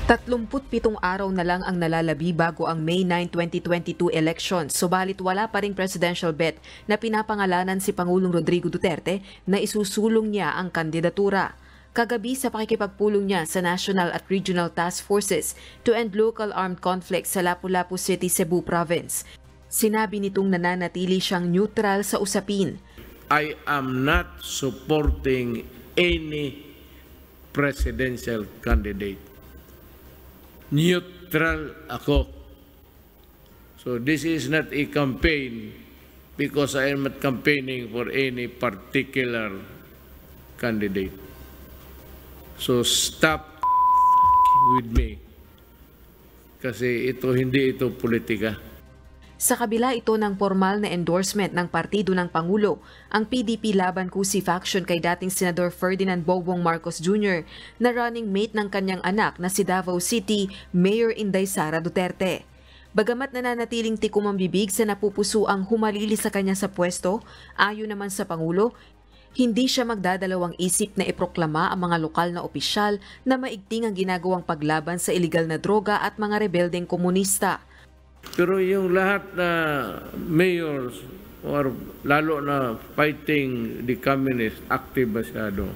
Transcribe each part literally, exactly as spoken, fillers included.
tatlumput pitong araw na lang ang nalalabi bago ang May ninth, twenty twenty-two elections, subalit wala pa ring presidential bet na pinapangalanan si Pangulong Rodrigo Duterte na isusulong niya ang kandidatura. Kagabi sa pakikipagpulong niya sa National at Regional Task Forces to End Local Armed Conflicts sa Lapu-Lapu City, Cebu Province, sinabi nitong nananatili siyang neutral sa usapin. I am not supporting any presidential candidate. Neutral ako. So this is not a campaign because I am not campaigning for any particular candidate. So stop with me. Kasi ito hindi ito politika. Sa kabila ito ng formal na endorsement ng partido ng Pangulo, ang P D P Laban Kusi faction kay dating Senador Ferdinand Bongbong Marcos Junior na running mate ng kanyang anak na si Davao City Mayor Inday Sara Duterte. Bagamat nananatiling tikom ang bibig sa napupuso ang humalili sa kanya sa pwesto, ayon naman sa Pangulo, hindi siya magdadalawang isip na iproklama ang mga lokal na opisyal na maigting ang ginagawang paglaban sa iligal na droga at mga rebeldeng komunista. Pero yung lahat na mayors or lalo na fighting the communist active masyado,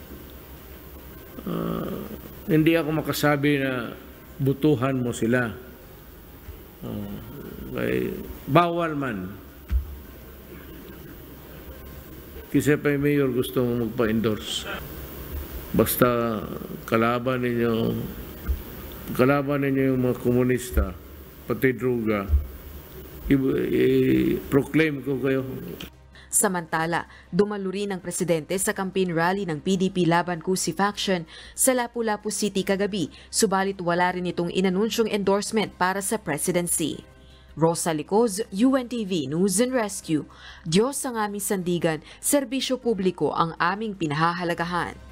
uh, hindi ako makasabi na butuhan mo sila. Uh, kay, bawal man. Kasi pa yung mayor gusto mo magpa-endorse. Basta kalaban ninyo, kalaban ninyo yung mga komunista, pati droga, i-proclaim ko kayo. Samantala, dumalo rin ang presidente sa campaign rally ng P D P Laban Kusi faction sa Lapu-Lapu City kagabi, subalit wala rin itong inanunsyong endorsement para sa presidency. Rosa Licoz, U N T V News and Rescue. Diyos ang aming sandigan, serbisyo publiko ang aming pinahahalagahan.